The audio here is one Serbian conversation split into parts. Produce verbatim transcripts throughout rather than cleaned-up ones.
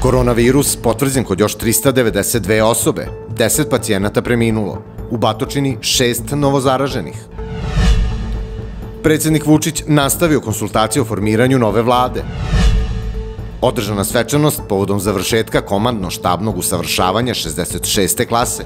Koronavirus potvrđen kod još trista devedeset dve osobe, deset pacijenata preminulo, u Batočini šest novozaraženih. Predsjednik Vučić nastavio konsultacije o formiranju nove vlade. Održana svečanost povodom završetka komandno-štabnog usavršavanja šezdeset šeste klase.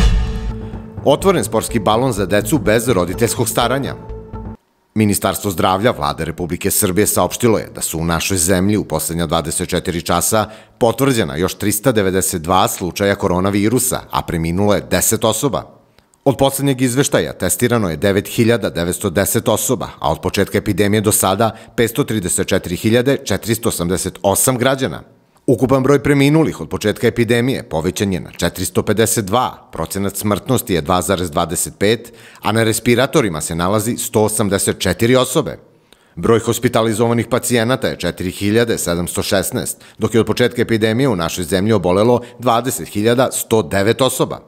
Otvoren sportski balon za decu bez roditeljskog staranja. Ministarstvo zdravlja Vlade Republike Srbije saopštilo je da su u našoj zemlji u poslednja dvadeset četiri časa potvrđena još trista devedeset dva slučaja koronavirusa, a preminulo je deset osoba. Od poslednjeg izveštaja testirano je devet hiljada devetsto deset osoba, a od početka epidemije do sada petsto trideset četiri hiljade četiristo osamdeset osam građana. Ukupan broj preminulih od početka epidemije povećan je na četiristo pedeset dva, procenat smrtnosti je dva zarez dvadeset pet, a na respiratorima se nalazi sto osamdeset četiri osobe. Broj hospitalizovanih pacijenata je četiri hiljade sedamsto šesnaest, dok je od početka epidemije u našoj zemlji obolelo dvadeset hiljada sto devet osoba.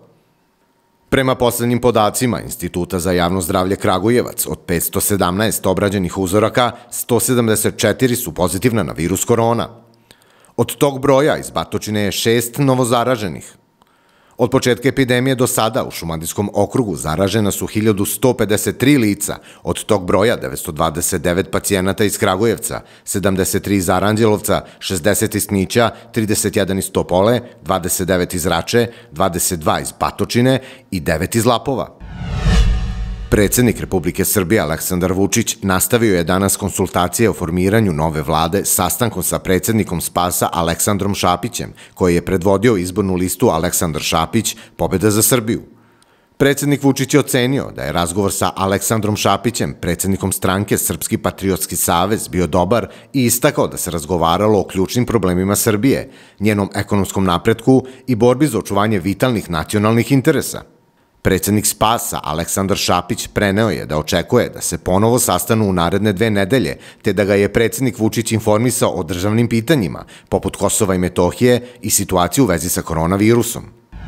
Prema poslednjim podacima Instituta za javno zdravlje Kragujevac, od petsto sedamnaest obrađenih uzoraka, sto sedamdeset četiri su pozitivna na virus korona. Od tog broja iz Batočine je šest novozaraženih. Od početka epidemije do sada u Šumadijskom okrugu zaražena su hiljadu sto pedeset tri lica, od tog broja devetsto dvadeset devet pacijenata iz Kragujevca, sedamdeset tri iz Aranđelovca, šezdeset iz Knića, trideset jedan iz Topole, dvadeset devet iz Rače, dvadeset dva iz Batočine i devet iz Lapova. Predsjednik Republike Srbije Aleksandar Vučić nastavio je danas konsultacije o formiranju nove vlade sastankom sa predsjednikom Spasa Aleksandrom Šapićem, koji je predvodio izbornu listu Aleksandar Šapić – Pobjeda za Srbiju. Predsjednik Vučić je ocenio da je razgovor sa Aleksandrom Šapićem, predsjednikom stranke Srpski patriotski savez, bio dobar i istakao da se razgovaralo o ključnim problemima Srbije, njenom ekonomskom napretku i borbi za očuvanje vitalnih nacionalnih interesa. Predsjednik Spasa, Aleksandar Šapić, preneo je da očekuje da se ponovo sastanu u naredne dve nedelje, te da ga je predsjednik Vučić informisao o državnim pitanjima, poput Kosova i Metohije i situaciju u vezi sa koronavirusom.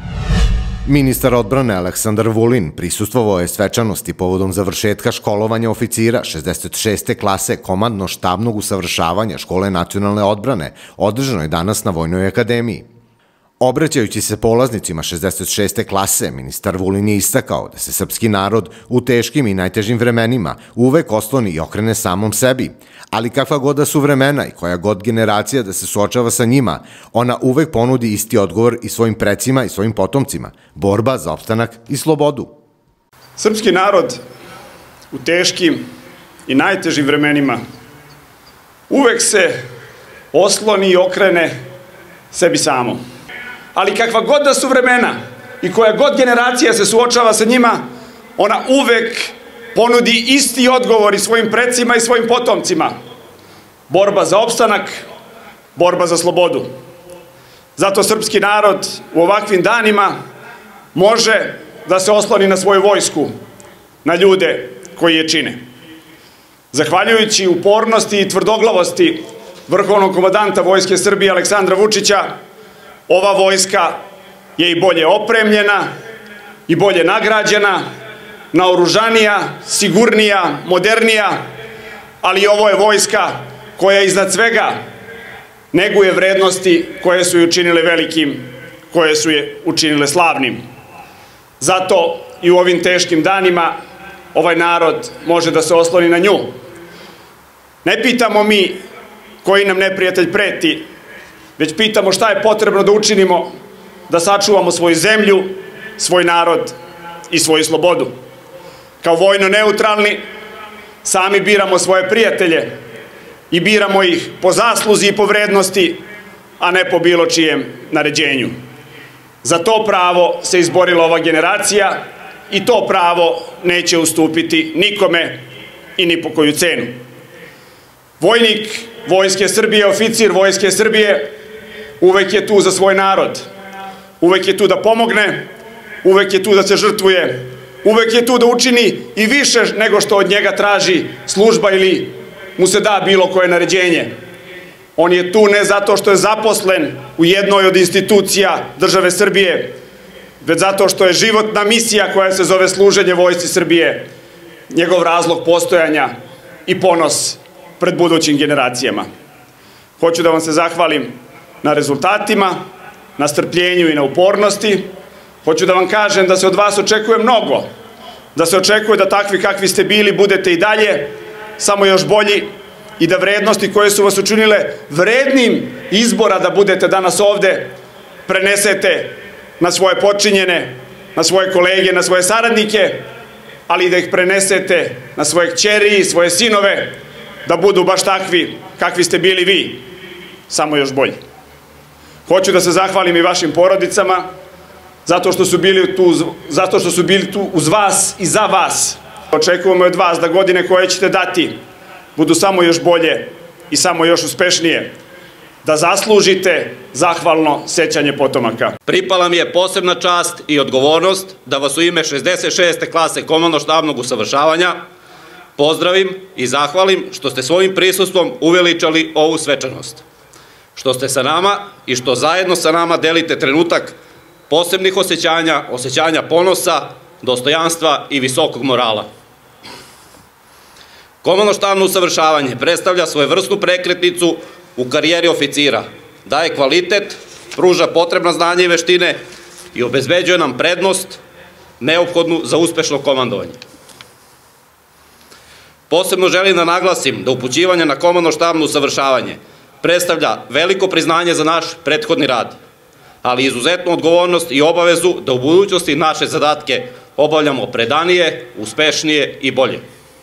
Ministar odbrane Aleksandar Vulin prisustvovao je svečanosti povodom završetka školovanja oficira šezdeset šeste klase komandno-štabnog usavršavanja Škole nacionalne odbrane, održano je danas na Vojnoj akademiji. Obraćajući se polaznicima šezdeset šeste klase, ministar Vulin je istakao da se srpski narod u teškim i najtežim vremenima uvek osloni i okrene samom sebi, ali kakva god da su vremena i koja god generacija da se suočava sa njima, ona uvek ponudi isti odgovor i svojim precima i svojim potomcima, borba za opstanak i slobodu. Srpski narod u teškim i najtežim vremenima uvek se osloni i okrene sebi samom. Ali kakva god da su vremena i koja god generacija se suočava sa njima, ona uvek ponudi isti odgovor i svojim precima i svojim potomcima. Borba za opstanak, borba za slobodu. Zato srpski narod u ovakvim danima može da se osloni na svoju vojsku, na ljude koji je čine. Zahvaljujući upornosti i tvrdoglavosti vrhovnog komandanta Vojske Srbije Aleksandra Vučića, ova vojska je i bolje opremljena, i bolje nagrađena, naoružanija, sigurnija, modernija, ali ovo je vojska koja iznad svega neguje vrednosti koje su je učinile velikim, koje su je učinile slavnim. Zato i u ovim teškim danima ovaj narod može da se osloni na nju. Ne pitamo mi koji nam neprijatelj preti, već pitamo šta je potrebno da učinimo da sačuvamo svoju zemlju, svoj narod i svoju slobodu. Kao vojno neutralni, sami biramo svoje prijatelje i biramo ih po zasluzi i po vrednosti, a ne po bilo čijem naređenju. Za to pravo se izborila ova generacija i to pravo neće ustupiti nikome i ni po koju cenu. Vojnik Vojske Srbije, oficir Vojske Srbije, uvek je tu za svoj narod, uvek je tu da pomogne, uvek je tu da se žrtvuje, uvek je tu da učini i više nego što od njega traži služba ili mu se da bilo koje naređenje. On je tu ne zato što je zaposlen u jednoj od institucija države Srbije, već zato što je životna misija koja se zove služenje Vojsci Srbije, njegov razlog postojanja i ponos pred budućim generacijama. Hoću da vam se zahvalim na rezultatima, na strpljenju i na upornosti. Hoću da vam kažem da se od vas očekuje mnogo, da se očekuje da takvi kakvi ste bili budete i dalje, samo još bolji, i da vrednosti koje su vas učinile vrednim izbora da budete danas ovde prenesete na svoje potčinjene, na svoje kolege, na svoje saradnike, ali da ih prenesete na svoje kćeri i svoje sinove, da budu baš takvi kakvi ste bili vi, samo još bolji. Hoću da se zahvalim i vašim porodicama, zato što su bili tu, zato što su bili tu uz vas i za vas. Očekujemo od vas da godine koje ćete dati budu samo još bolje i samo još uspešnije, da zaslužite zahvalno sećanje potomaka. Pripala mi je posebna čast i odgovornost da vas u ime šezdeset šeste klase komandno-štabnog usavršavanja pozdravim i zahvalim što ste svojim prisustvom uveličali ovu svečanost, što ste sa nama i što zajedno sa nama delite trenutak posebnih osjećanja, osjećanja ponosa, dostojanstva i visokog morala. Komandno-štabno usavršavanje predstavlja svojevrsnu prekretnicu u karijeri oficira, daje kvalitet, pruža potrebna znanja i veštine i obezbeđuje nam prednost neophodnu za uspešno komandovanje. Posebno želim da naglasim da upućivanje na komandno-štabno usavršavanje predstavlja veliko priznanje za naš prethodni rad, ali izuzetnu odgovornost i obavezu da u budućnosti naše zadatke obavljamo predanije, uspešnije i bolje.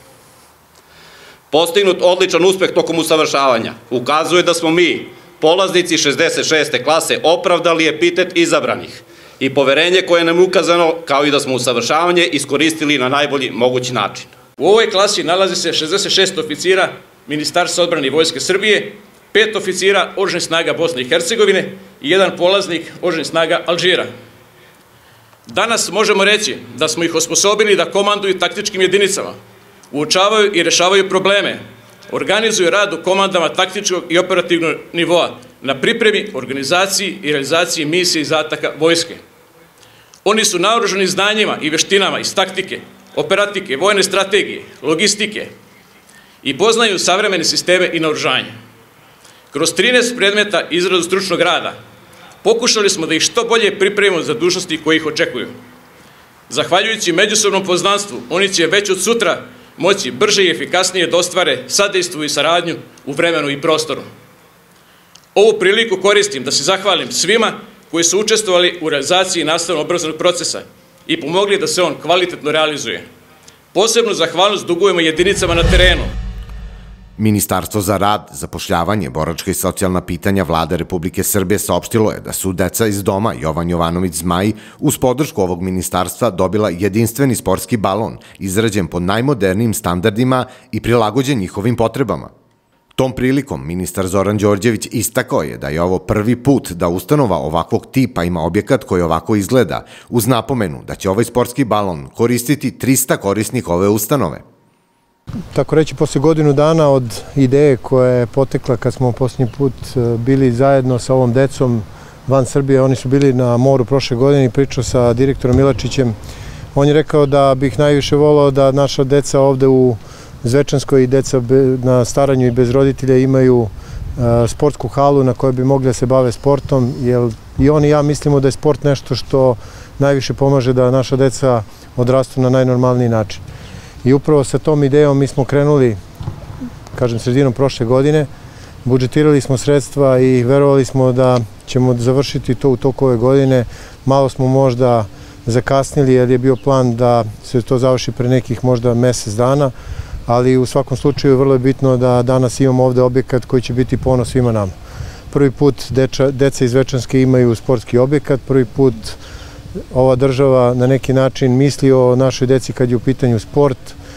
Postignut odličan uspeh tokom usavršavanja ukazuje da smo mi, polaznici šezdeset šeste klase, opravdali epitet izabranih i poverenje koje nam je ukazano, kao i da smo usavršavanje iskoristili na najbolji mogući način. U ovoj klasi nalazi se šezdeset šest oficira Ministarstva odbrane i Vojske Srbije, pet oficira Oružanih snaga Bosne i Hercegovine i jedan polaznik Oružanih snaga Alžira. Danas možemo reći da smo ih osposobili da komanduju taktičkim jedinicama, uočavaju i rešavaju probleme, organizuju rad u komandama taktičkog i operativnog nivoa na pripremi, organizaciji i realizaciji misije i zadataka vojske. Oni su naoružani znanjima i veštinama iz taktike, operatike, vojne strategije, logistike i poznaju savremene sisteme i naoružanje. Kroz trinaest predmeta izradu stručnog rada pokušali smo da ih što bolje pripremimo za dužnosti koje ih očekuju. Zahvaljujući međusobnom poznanstvu, oni će već od sutra moći brže i efikasnije da ostvare sadejstvo i saradnju u vremenu i prostoru. Ovu priliku koristim da se zahvalim svima koji su učestvovali u realizaciji nastavno-obrazovnog procesa i pomogli da se on kvalitetno realizuje. Posebnu zahvalnost dugujemo jedinicama na terenu. Ministarstvo za rad, zapošljavanje, boračka i socijalna pitanja Vlade Republike Srbije saopštilo je da su deca iz doma Jovan Jovanović Zmaj uz podršku ovog ministarstva dobila jedinstveni sportski balon izrađen po najmodernijim standardima i prilagođen njihovim potrebama. Tom prilikom ministar Zoran Đorđević istakao je da je ovo prvi put da ustanova ovakvog tipa ima objekat koji ovako izgleda, uz napomenu da će ovaj sportski balon koristiti trista korisnika ove ustanove. Tako reći, posle godinu dana od ideje koja je potekla kad smo posljednji put bili zajedno sa ovom decom van Srbije, oni su bili na moru prošle godine i pričao sa direktorom Milačićem. On je rekao da bih najviše volao da naša deca ovde u Zvečanskoj i deca na staranju i bez roditelja imaju sportsku halu na kojoj bi mogli da se bave sportom, jer i on i ja mislimo da je sport nešto što najviše pomaže da naša deca odrastu na najnormalniji način. I upravo sa tom idejom mi smo krenuli, kažem, sredinom prošle godine, budžetirali smo sredstva i verovali smo da ćemo završiti to u toku ove godine. Malo smo možda zakasnili jer je bio plan da se to završi pre nekih možda mesec dana, ali u svakom slučaju vrlo je bitno da danas imamo ovde objekat koji će biti ponos svima nama. Prvi put deca iz Zvečanske imaju sportski objekat, prvi put ova država na neki način misli o našoj deci kad je u pitanju sport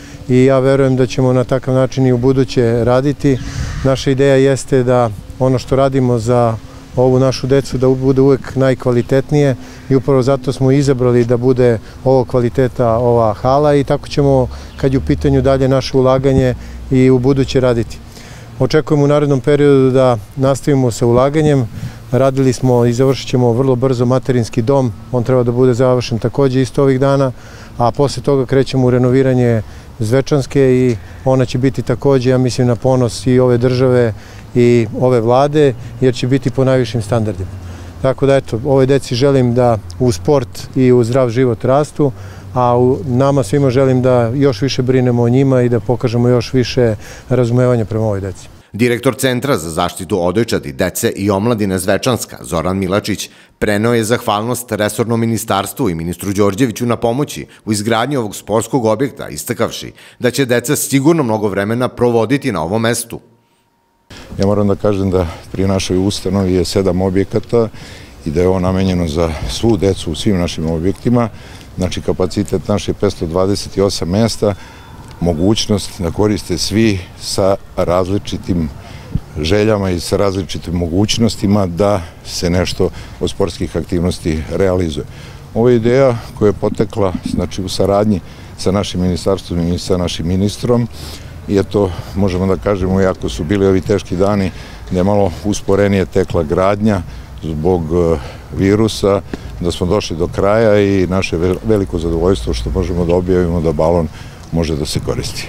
i ja verujem da ćemo na takav način i u buduće raditi. Naša ideja jeste da ono što radimo za ovu našu decu da bude uvek najkvalitetnije i upravo zato smo izabrali da bude ovo kvaliteta ova hala i tako ćemo kad je u pitanju dalje naše ulaganje i u buduće raditi. Očekujemo u narednom periodu da nastavimo sa ulaganjem. Radili smo i završit ćemo vrlo brzo materinski dom, on treba da bude završen takođe isto ovih dana, a posle toga krećemo u renoviranje Zvečanske i ona će biti takođe, ja mislim, na ponos i ove države i ove vlade, jer će biti po najvišim standardima. Tako da, eto, ovoj deci želim da u sport i u zdrav život rastu, a u nama svima želim da još više brinemo o njima i da pokažemo još više razumevanja prema ovoj deci. Direktor Centra za zaštitu odojčadi, dece i omladine Zvečanska, Zoran Milačić, preneo je zahvalnost resornom ministarstvu i ministru Đorđeviću na pomoći u izgradnji ovog sportskog objekta, istakavši da će deca sigurno mnogo vremena provoditi na ovom mestu. Ja moram da kažem da pri našoj ustanovi je sedam objekata i da je ovo namenjeno za svu decu u svim našim objektima. Znači, kapacitet naš je petsto dvadeset osam mesta, mogućnost da koriste svi sa različitim željama i sa različitim mogućnostima da se nešto od sportskih aktivnosti realizuje. Ovo je ideja koja je potekla, znači, u saradnji sa našim ministarstvom i sa našim ministrom, i eto, možemo da kažemo, iako su bili ovi teški dani, da je malo usporenije tekla gradnja zbog virusa, da smo došli do kraja i naše veliko zadovoljstvo što možemo da objavimo da balon može da se koristi.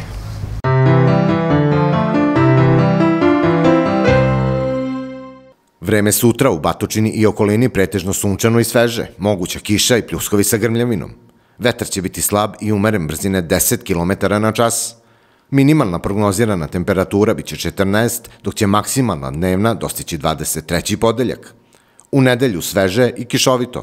Vreme sutra u Batočini i okolini pretežno sunčano i sveže, moguća kiša i pljuskovi sa grmljavinom. Vetar će biti slab i umeren brzine deset kilometara na čas. Minimalna prognozirana temperatura biće četrnaest, dok će maksimalna dnevna dostići dvadeset treći podeljak. U nedelju sveže i kišovito.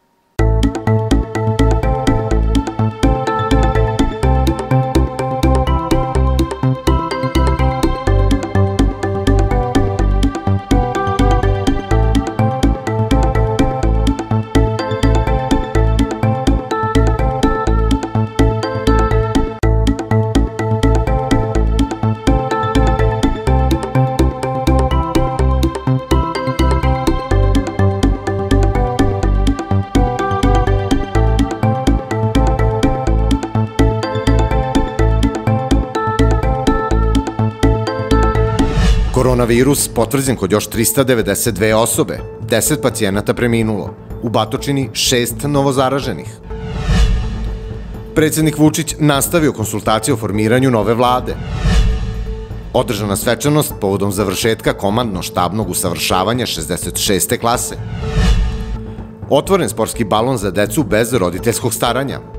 Koronavirus potvrđen kod još trista devedeset dve osobe, deset pacijenata preminulo, u Batočini šest novozaraženih. Predsjednik Vučić nastavio konsultacije o formiranju nove vlade. Održana svečanost povodom završetka komandno-štabnog usavršavanja šezdeset šeste klase. Otvoren sportski balon za decu bez roditeljskog staranja.